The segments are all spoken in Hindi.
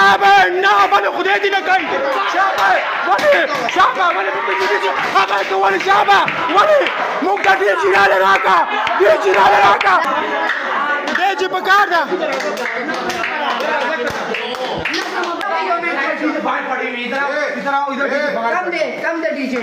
شابه نه باندې خدای دې نه کوي شابه ولې شابه ولې هغه ته ولې شابه ولې موږ ته دې جناله راکا دې جناله راکا دې چې پکار ده कम दे डीजे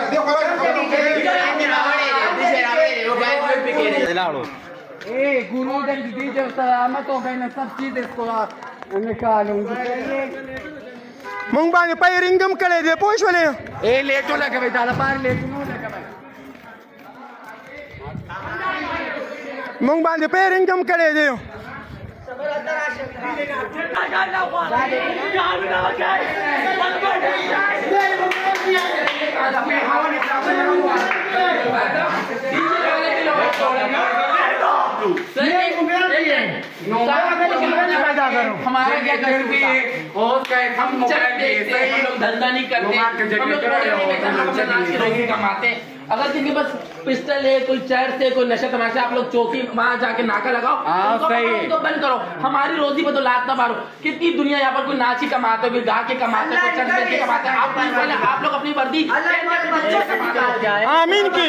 ए गुरु डीजे सलामत हो गए ना सब चीज इसको निकालूंगी مونږ باندې پیرنګم کړی دی پوه شولې ए लेटो लगे भाई दादा पार लेटो नो लगे भाई مونږ باندې پیرنګم کړی دی हमारा क्या करती है हम लोग धंधा नहीं करते कमाते। अगर किसी बस पिस्टल है कोई चैर से कोई नशा तमाशा आप लोग चौकी वहाँ जाके नाका लगाओ तो बंद करो। हमारी रोजी पे तो लात ना मारो। कितनी दुनिया यहाँ पर कोई नाची कमाते कोई गा के कमाते कोई चढ़ के कमाते आप लोग अपनी वर्दी आमीन की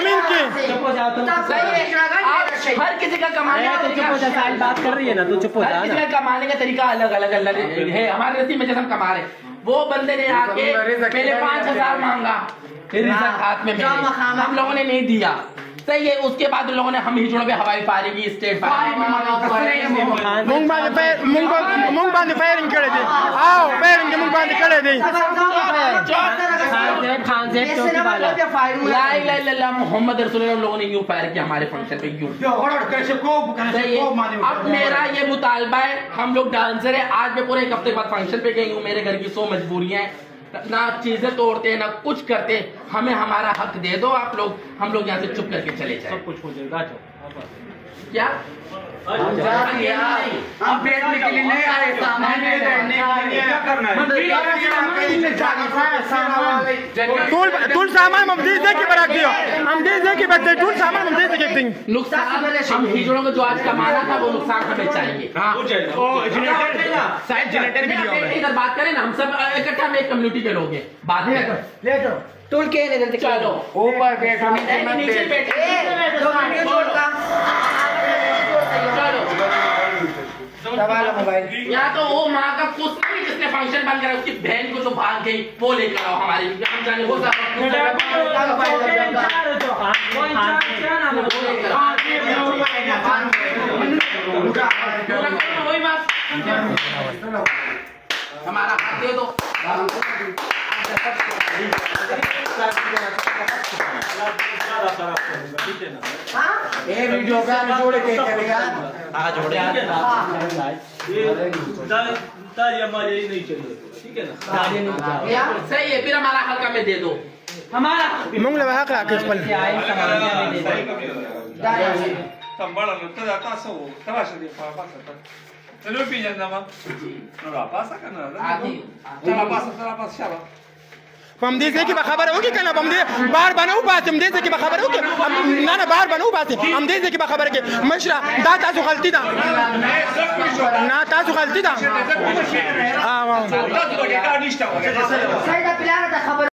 हर किसी का कमाने का बात कर रही है ना, तू चुप हो जा ना। कमाने का तरीका अलग अलग है। हमारे नसीब में जैसे हम कमा रहे वो बंदे ने आके पहले 5,000 मांगा फिर हाथ में हम लोगों ने नहीं दिया सही है। उसके बाद उन लोगों ने हम हिजड़ों पे हवाई फायरिंग स्टेट फायरिंग مونږ باندې فایرنګ کړی دی او فایرنګ مونږ باندې کړی دی ला इलाहा इल्लल्लाह मोहम्मद रसूलुल्लाह लोगों ने यूं फायर किया हमारे फंक्शन पे यूं। अब मेरा ये मुतालबा है हम लोग डांसर है आज मैं पूरे एक हफ्ते बाद फंक्शन पे गई हूँ। मेरे घर की 100 मजबूरियां हैं ना चीजें तोड़ते हैं ना कुछ करते हमें हमारा हक दे दो आप लोग। हम लोग यहाँ से चुप करके चले जाए। सब कुछ हो जाएगा क्या हम बेचने के लिए नहीं आए, सामान लेने क्या करना है। टूल सामान हम दे के बराक दियो हम दे के बच्चे टूल सामान हम दे के देंगे। नुकसान हम हिजड़ों को जो आज कमाना था वो नुकसान हमें चाहिए। जनरेटर भी दियो इधर बात करें ना हम सब इकट्ठा हम एक कम्युनिटी के लोग हैं बात ले टूल के चलो ऊपर बैठो नीचे बैठो या तो वो माँ का कुछ नहीं जिसने फंक्शन बंद करा उसकी बहन को जो भाग गई वो लेकर आओ हमारी हम जाने वो हमारा हाथ दे दो वीडियो का जोड़ के करेगा जोड़े नहीं चाहिए ठीक है ना सही है। फिर हमारा हल्का में दे दो हमारा مونږ له حق راکې خپل हम दे की खबर होगी क्या हम दे बार बनू बात हम दे की खबर होगी ना ना बार बनू बात हम दे की खबर के मशरा दा तासु गलती दा ना तासु गलती दा